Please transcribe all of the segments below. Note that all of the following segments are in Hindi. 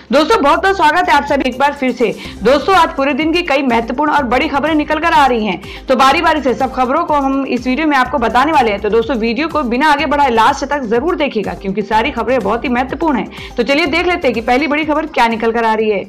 दोस्तों बहुत बहुत स्वागत है आप सभी एक बार फिर से। दोस्तों आज पूरे दिन की कई महत्वपूर्ण और बड़ी खबरें निकल कर आ रही हैं, तो बारी बारी से सब खबरों को हम इस वीडियो में आपको बताने वाले हैं। तो दोस्तों वीडियो को बिना आगे बढ़ाए लास्ट तक जरूर देखिएगा, क्योंकि सारी खबरें बहुत ही महत्वपूर्ण हैं। तो चलिए देख लेते हैं कि पहली बड़ी खबर क्या निकल कर आ रही है।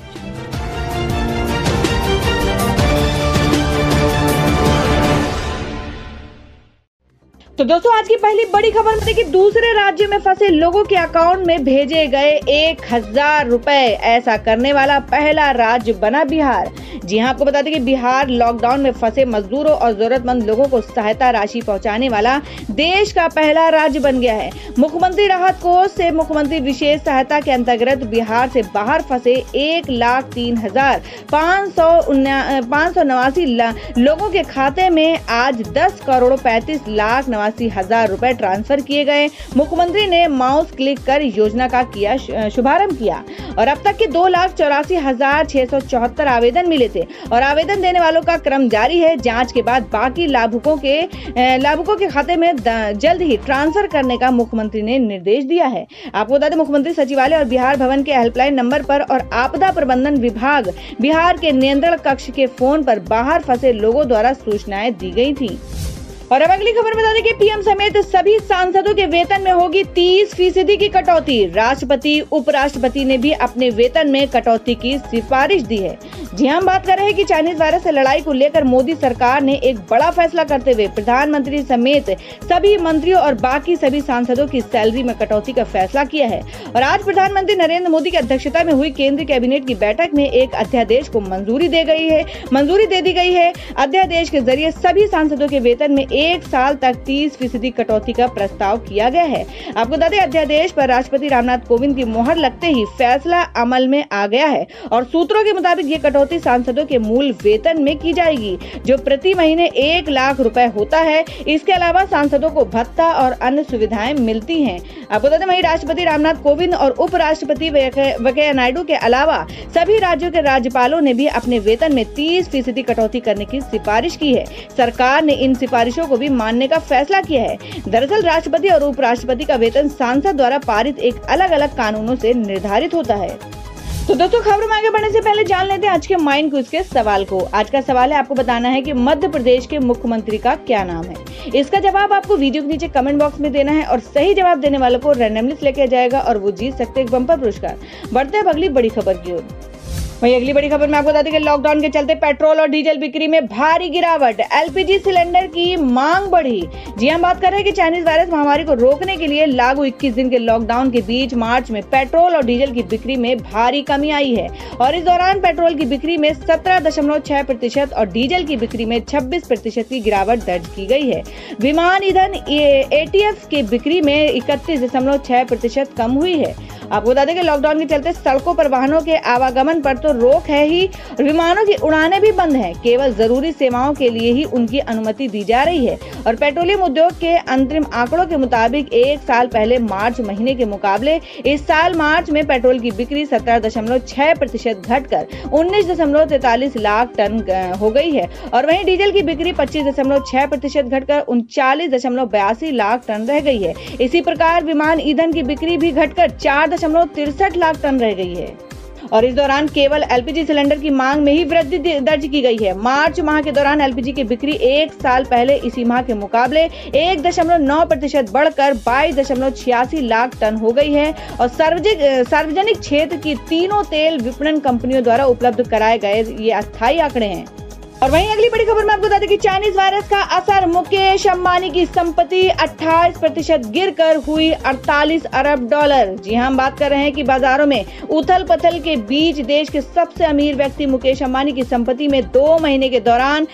तो दोस्तों आज की पहली बड़ी खबर में कि दूसरे राज्य में फंसे लोगों के अकाउंट में भेजे गए 1000 रुपए। ऐसा करने वाला पहला राज्य बना बिहार। जी हां, आपको बता दें कि बिहार लॉकडाउन में फंसे मजदूरों और जरूरतमंद लोगों को सहायता राशि पहुंचाने वाला देश का पहला राज्य बन गया है। मुख्यमंत्री राहत कोष से मुख्यमंत्री विशेष सहायता के अंतर्गत बिहार से बाहर फंसे 1,03,589 लोगों के खाते में आज 10,35,89,000 रुपए ट्रांसफर किए गए। मुख्यमंत्री ने माउस क्लिक कर योजना का किया शुभारंभ किया और अब तक के 2,84,674 आवेदन मिले थे और आवेदन देने वालों का क्रम जारी है। जांच के बाद बाकी लाभुकों के खाते में जल्द ही ट्रांसफर करने का मुख्यमंत्री ने निर्देश दिया है। आपको बता दें मुख्यमंत्री सचिवालय और बिहार भवन के हेल्पलाइन नंबर पर और आपदा प्रबंधन विभाग बिहार के नियंत्रण कक्ष के फोन पर बाहर फंसे लोगों द्वारा सूचनाएं दी गई थी। और अब अगली खबर बता दें कि पीएम समेत सभी सांसदों के वेतन में होगी 30% की कटौती। राष्ट्रपति उपराष्ट्रपति ने भी अपने वेतन में कटौती की सिफारिश दी है। जी हम बात कर रहे हैं कि चाइनीज वायरस से लड़ाई को लेकर मोदी सरकार ने एक बड़ा फैसला करते हुए प्रधानमंत्री समेत सभी मंत्रियों और बाकी सभी सांसदों की सैलरी में कटौती का फैसला किया है। और आज प्रधानमंत्री नरेंद्र मोदी की अध्यक्षता में हुई केंद्रीय कैबिनेट की बैठक में एक अध्यादेश को मंजूरी दे दी गई है। अध्यादेश के जरिए सभी सांसदों के वेतन में 1 साल तक 30% कटौती का प्रस्ताव किया गया है। आपको बता दें अध्यादेश पर राष्ट्रपति रामनाथ कोविंद की मोहर लगते ही फैसला अमल में आ गया है और सूत्रों के मुताबिक ये कटौती सांसदों के मूल वेतन में की जाएगी, जो प्रति महीने 1 लाख रुपए होता है। इसके अलावा सांसदों को भत्ता और अन्य सुविधाएं मिलती हैं। आपको बता दें वहीं राष्ट्रपति रामनाथ कोविंद और उपराष्ट्रपति वेंकैया नायडू के अलावा सभी राज्यों के राज्यपालों ने भी अपने वेतन में 30% कटौती करने की सिफारिश की है। सरकार ने इन सिफारिशों को भी मानने का फैसला किया है। दरअसल राष्ट्रपति और उपराष्ट्रपति का वेतन सांसद द्वारा पारित एक अलग अलग कानूनों से निर्धारित होता है। तो दोस्तों खबर में आगे बढ़ने से पहले जान लेते हैं आज के माइंड क्विज के सवाल को। आज का सवाल है, आपको बताना है कि मध्य प्रदेश के मुख्यमंत्री का क्या नाम है। इसका जवाब आपको वीडियो के नीचे कमेंट बॉक्स में देना है और सही जवाब देने वालों को रैंडमली सेलेक्ट किया जाएगा और वो जीत सकते हैं एक बम्पर पुरस्कार। बढ़ते हैं अगली बड़ी खबर की ओर। वही अगली बड़ी खबर में आपको बता दें कि लॉकडाउन के चलते पेट्रोल और डीजल बिक्री में भारी गिरावट। एलपीजी सिलेंडर की मांग बढ़ी। जी हम बात कर रहे हैं कि चाइनीज वायरस महामारी को रोकने के लिए लागू 21 दिन के लॉकडाउन के बीच मार्च में पेट्रोल और डीजल की बिक्री में भारी कमी आई है और इस दौरान पेट्रोल की बिक्री में 17.6% और डीजल की बिक्री में 26% की गिरावट दर्ज की गई है। विमान ईंधन एटीएफ की बिक्री में 31.6% कम हुई है। आपको बता दें कि लॉकडाउन के चलते सड़कों पर वाहनों के आवागमन पर तो रोक है ही, विमानों की उड़ानें भी बंद हैं। केवल जरूरी सेवाओं के लिए ही उनकी अनुमति दी जा रही है और पेट्रोलियम उद्योग के अंतरिम आंकड़ों के मुताबिक 1 साल पहले मार्च महीने के मुकाबले इस साल मार्च में पेट्रोल की बिक्री 17.6% घटकर 19.43 लाख टन हो गई है और वहीं डीजल की बिक्री 25.6% घटकर 39.82 लाख टन रह गई है। इसी प्रकार विमान ईंधन की बिक्री भी घटकर 4.63 लाख टन रह गई है और इस दौरान केवल एलपीजी सिलेंडर की मांग में ही वृद्धि दर्ज की गई है। मार्च माह के दौरान एलपीजी की बिक्री 1 साल पहले इसी माह के मुकाबले 1.9% बढ़कर 22.86 लाख टन हो गई है और सार्वजनिक क्षेत्र की तीनों तेल विपणन कंपनियों द्वारा उपलब्ध कराए गए ये अस्थायी आंकड़े हैं। और वहीं अगली बड़ी खबर में आपको बता दें कि चाइनीज वायरस का असर, मुकेश अंबानी की संपत्ति 28% गिरकर हुई 48 अरब डॉलर। जी हम बात कर रहे हैं कि बाजारों में उथल पथल के बीच देश के सबसे अमीर व्यक्ति मुकेश अंबानी की संपत्ति में 2 महीने के दौरान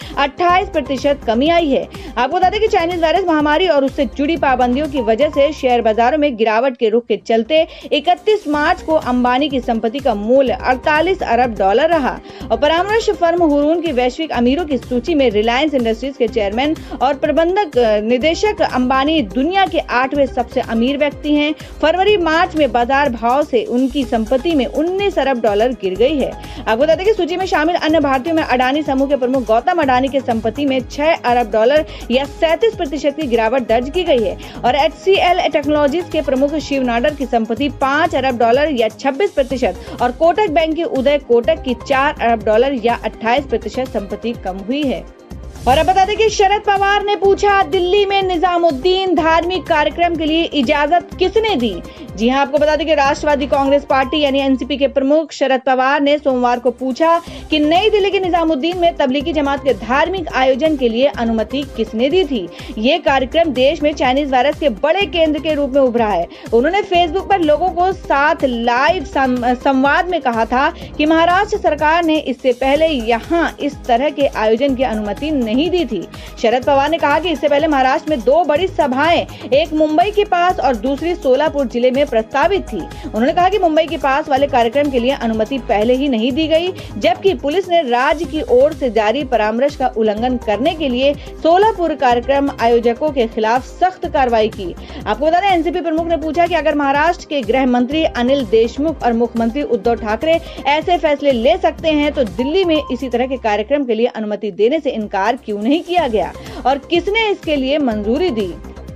28% कमी आई है। आपको बता दें कि चाइनीज वायरस महामारी और उससे जुड़ी पाबंदियों की वजह से शेयर बाजारों में गिरावट के रुख के चलते 31 मार्च को अंबानी की संपत्ति का मूल्य 48 अरब डॉलर रहा और परामर्श फर्म हुरून की वैश्विक अमीरों की सूची में रिलायंस इंडस्ट्रीज के चेयरमैन और प्रबंधक निदेशक अंबानी दुनिया के 8वें सबसे अमीर व्यक्ति हैं। फरवरी मार्च में बाजार भाव से उनकी संपत्ति में 19 अरब डॉलर गिर गई है। आपको बता दें कि सूची में शामिल अन्य भारतीयों में अडानी समूह के प्रमुख गौतम अडानी की संपत्ति में 6 अरब डॉलर या 37% की गिरावट दर्ज की गई है और HCL टेक्नोलॉजीज के प्रमुख शिव नाडर की संपत्ति 5 अरब डॉलर या 26% और कोटक बैंक के उदय कोटक की 4 अरब डॉलर या 28% संपत्ति कम हुई है। और अब बता दें कि शरद पवार ने पूछा, दिल्ली में निजामुद्दीन धार्मिक कार्यक्रम के लिए इजाजत किसने दी? जी हां, आपको बता दें कि राष्ट्रवादी कांग्रेस पार्टी यानी एनसीपी के प्रमुख शरद पवार ने सोमवार को पूछा कि नई दिल्ली के निजामुद्दीन में तबलीगी जमात के धार्मिक आयोजन के लिए अनुमति किसने दी थी? ये कार्यक्रम देश में चाइनीज वायरस के बड़े केंद्र के रूप में उभरा है। उन्होंने फेसबुक पर लोगों को साथ लाइव संवाद में कहा था कि महाराष्ट्र सरकार ने इससे पहले यहाँ इस तरह के आयोजन की अनुमति नहीं दी थी। शरद पवार ने कहा कि इससे पहले महाराष्ट्र में 2 बड़ी सभाएं, एक मुंबई के पास और दूसरी सोलापुर जिले में प्रस्तावित थी। उन्होंने कहा कि मुंबई के पास वाले कार्यक्रम के लिए अनुमति पहले ही नहीं दी गई, जबकि पुलिस ने राज्य की ओर से जारी परामर्श का उल्लंघन करने के लिए सोलापुर कार्यक्रम आयोजकों के खिलाफ सख्त कार्रवाई की। आपको बता दें, एनसीपी प्रमुख ने पूछा कि अगर महाराष्ट्र के गृह मंत्री अनिल देशमुख और मुख्यमंत्री उद्धव ठाकरे ऐसे फैसले ले सकते हैं तो दिल्ली में इसी तरह के कार्यक्रम के लिए अनुमति देने से इनकार क्यों नहीं किया गया और किसने इसके लिए मंजूरी दी?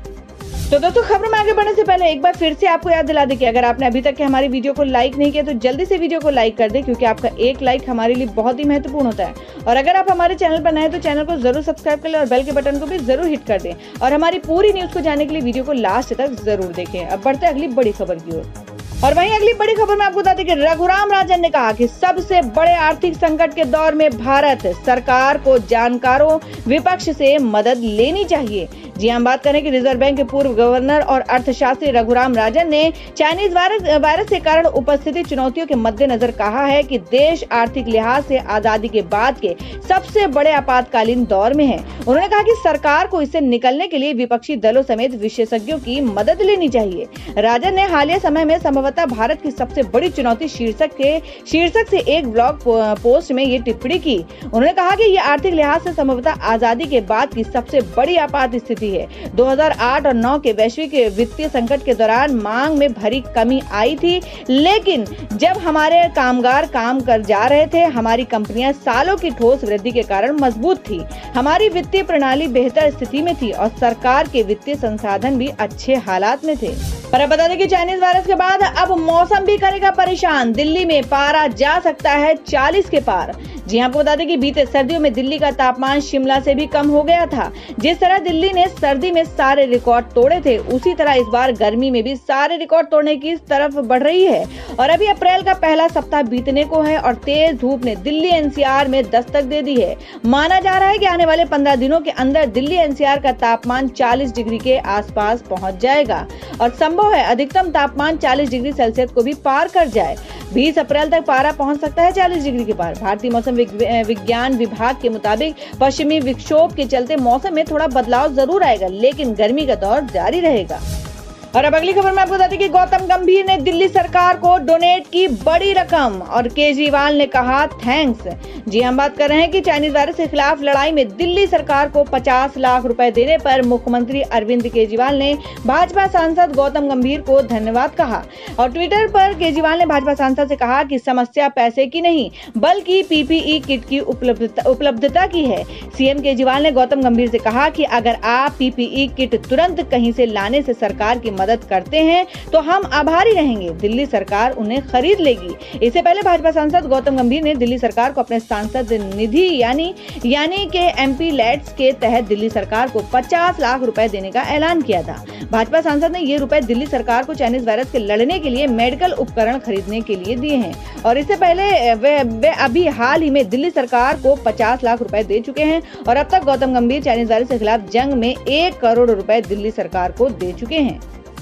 तो दोस्तों, खबर में आगे बढ़ने से पहले एक बार फिर से आपको याद दिला दें कि अगर आपने अभी तक के हमारी वीडियो को लाइक नहीं किया तो जल्दी से वीडियो को लाइक कर दें, क्योंकि आपका एक लाइक हमारे लिए बहुत ही महत्वपूर्ण होता है। और अगर आप हमारे चैनल पर नए हैं तो चैनल को जरूर सब्सक्राइब कर लें और बेल के बटन को भी जरूर हिट कर दें और हमारी पूरी न्यूज को जानने के लिए वीडियो को लास्ट तक जरूर देखें। अब बढ़ते हैं अगली बड़ी खबर की ओर। और वहीं अगली बड़ी खबर में आपको बता दें कि रघुराम राजन ने कहा कि सबसे बड़े आर्थिक संकट के दौर में भारत सरकार को जानकारों विपक्ष से मदद लेनी चाहिए। जी हम बात करें कि रिजर्व बैंक के पूर्व गवर्नर और अर्थशास्त्री रघुराम राजन ने चाइनीज वायरस के कारण उपस्थित चुनौतियों के मद्देनजर कहा है कि देश आर्थिक लिहाज से आजादी के बाद के सबसे बड़े आपातकालीन दौर में है। उन्होंने कहा कि सरकार को इससे निकलने के लिए विपक्षी दलों समेत विशेषज्ञों की मदद लेनी चाहिए। राजन ने हालिया समय में संभवतः भारत की सबसे बड़ी चुनौती शीर्षक से एक ब्लॉग पोस्ट में ये टिप्पणी की। उन्होंने कहा कि ये आर्थिक लिहाज से संभवतः आजादी के बाद की सबसे बड़ी आपात स्थिति है। 2008 और 9 के वैश्विक वित्तीय संकट के दौरान मांग में भारी कमी आई थी, लेकिन जब हमारे कामगार काम कर जा रहे थे, हमारी कंपनियां सालों की ठोस वृद्धि के कारण मजबूत थी, हमारी वित्तीय प्रणाली बेहतर स्थिति में थी और सरकार के वित्तीय संसाधन भी अच्छे हालात में थे। पर अब बता दें कि चाइनीज वायरस के बाद अब मौसम भी करेगा परेशान। दिल्ली में पारा जा सकता है 40 के पार। जी आपको बता दें कि बीते सर्दियों में दिल्ली का तापमान शिमला से भी कम हो गया था। जिस तरह दिल्ली ने सर्दी में सारे रिकॉर्ड तोड़े थे, उसी तरह इस बार गर्मी में भी सारे रिकॉर्ड तोड़ने की तरफ बढ़ रही है। और अभी अप्रैल का पहला सप्ताह बीतने को है और तेज धूप ने दिल्ली एनसीआर में दस्तक दे दी है। माना जा रहा है कि आने वाले 15 दिनों के अंदर दिल्ली एनसीआर का तापमान 40 डिग्री के आसपास पहुंच जाएगा और संभव है अधिकतम तापमान 40 डिग्री सेल्सियस को भी पार कर जाए। 20 अप्रैल तक पारा पहुंच सकता है 40 डिग्री के पार। भारतीय मौसम विज्ञान विभाग के मुताबिक पश्चिमी विक्षोभ के चलते मौसम में थोड़ा बदलाव जरूर आएगा, लेकिन गर्मी का दौर जारी रहेगा। और अब अगली खबर में आपको बता दें कि गौतम गंभीर ने दिल्ली सरकार को डोनेट की बड़ी रकम और केजरीवाल ने कहा थैंक्स। जी हम बात कर रहे हैं कि चाइनीज वायरस के खिलाफ लड़ाई में दिल्ली सरकार को 50 लाख रुपए देने पर मुख्यमंत्री अरविंद केजरीवाल ने भाजपा सांसद गौतम गंभीर को धन्यवाद कहा। और ट्विटर पर केजरीवाल ने भाजपा सांसद से कहा कि समस्या पैसे की नहीं बल्कि पीपीई किट की उपलब्धता की है। सीएम केजरीवाल ने गौतम गंभीर से कहा कि अगर आप पीपीई किट तुरंत कहीं से लाने से सरकार की मदद करते हैं तो हम आभारी रहेंगे। दिल्ली सरकार उन्हें खरीद लेगी। इससे पहले भाजपा सांसद गौतम गंभीर ने दिल्ली सरकार को अपने सांसद निधि यानी के एमपी लैट्स के तहत दिल्ली सरकार को 50 लाख रुपए देने का ऐलान किया था। भाजपा सांसद ने ये रुपए दिल्ली सरकार को चाइनीज वायरस के लड़ने के लिए मेडिकल उपकरण खरीदने के लिए दिए हैं और इससे पहले वे अभी हाल ही में दिल्ली सरकार को 50 लाख रुपए दे चुके हैं और अब तक गौतम गंभीर चाइनीज वायरस के खिलाफ जंग में 1 करोड़ रुपए दिल्ली सरकार को दे चुके हैं।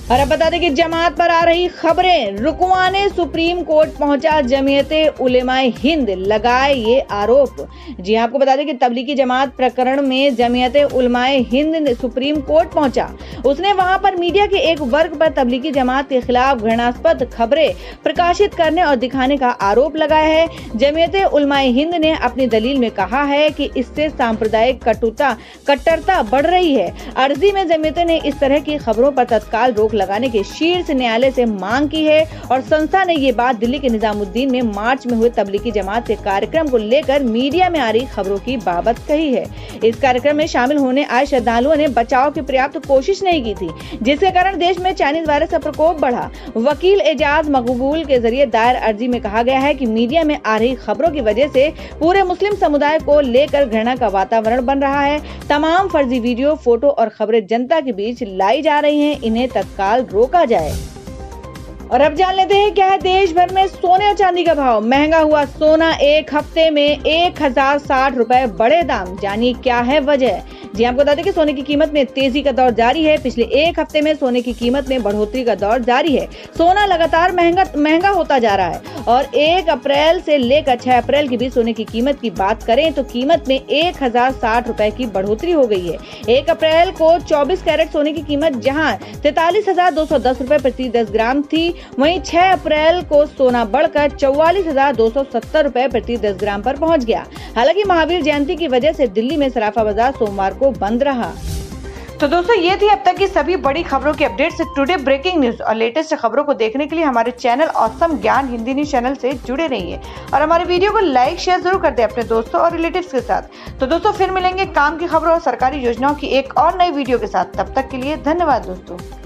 और अब बता दें कि जमात पर आ रही खबरें रुकवाने सुप्रीम कोर्ट पहुंचा जमीयते उलेमाए हिंद, लगाए ये आरोप। जी आपको बता दें कि तबलीगी जमात प्रकरण में जमीयते उलेमाए हिंद सुप्रीम कोर्ट पहुंचा। उसने वहां पर मीडिया के एक वर्ग पर तबलीगी जमात के खिलाफ घृणास्पद खबरें प्रकाशित करने और दिखाने का आरोप लगाया है। जमीयते उलेमाए हिंद ने अपनी दलील में कहा है कि इससे सांप्रदायिक कट्टरता बढ़ रही है। अर्जी में जमीयते ने इस तरह की खबरों पर तत्काल रोक लगाने के शीर्ष न्यायालय से मांग की है और संस्था ने ये बात दिल्ली के निजामुद्दीन में मार्च में हुए तबलीगी जमात के कार्यक्रम को लेकर मीडिया में आ रही खबरों की बाबत कही है। इस कार्यक्रम में शामिल होने आए श्रद्धालुओं ने बचाव की पर्याप्त कोशिश नहीं की थी, जिसके कारण देश में चाइनीज वायरस का प्रकोप बढ़ा। वकील एजाज मकबूल के जरिए दायर अर्जी में कहा गया है कि मीडिया में आ रही खबरों की वजह से पूरे मुस्लिम समुदाय को लेकर घृणा का वातावरण बन रहा है। तमाम फर्जी वीडियो, फोटो और खबरें जनता के बीच लाई जा रही हैं, इन्हें तत्काल रोका जाए। और अब जान लेते हैं क्या है देश भर में सोने और चांदी का भाव। महंगा हुआ सोना, एक हफ्ते में 1060 रुपए बढ़े दाम। जानिए क्या है वजह। जी आपको बता दें कि सोने की कीमत में तेजी का दौर जारी है। पिछले एक हफ्ते में सोने की कीमत में बढ़ोतरी का दौर जारी है। सोना लगातार महंगा होता जा रहा है और 1 अप्रैल से लेकर 6 अप्रैल के बीच सोने की कीमत की बात करें तो कीमत में 1060 रुपए की बढ़ोतरी हो गई है। 1 अप्रैल को 24 कैरेट सोने की कीमत जहां 43,210 रुपए प्रति 10 ग्राम थी, वहीं 6 अप्रैल को सोना बढ़कर 44,270 रुपए प्रति 10 ग्राम पर पहुंच गया। हालांकि महावीर जयंती की वजह से दिल्ली में सराफा बाजार सोमवार को बंद रहा। तो दोस्तों ये थी अब तक की सभी बड़ी खबरों की अपडेट से टुडे ब्रेकिंग न्यूज और लेटेस्ट खबरों को देखने के लिए हमारे चैनल ऑसम ज्ञान हिंदी न्यूज चैनल से जुड़े रहिए और हमारे वीडियो को लाइक शेयर जरूर कर दें अपने दोस्तों और रिलेटिव्स के साथ। तो दोस्तों फिर मिलेंगे काम की खबरों और सरकारी योजनाओं की एक और नई वीडियो के साथ। तब तक के लिए धन्यवाद दोस्तों।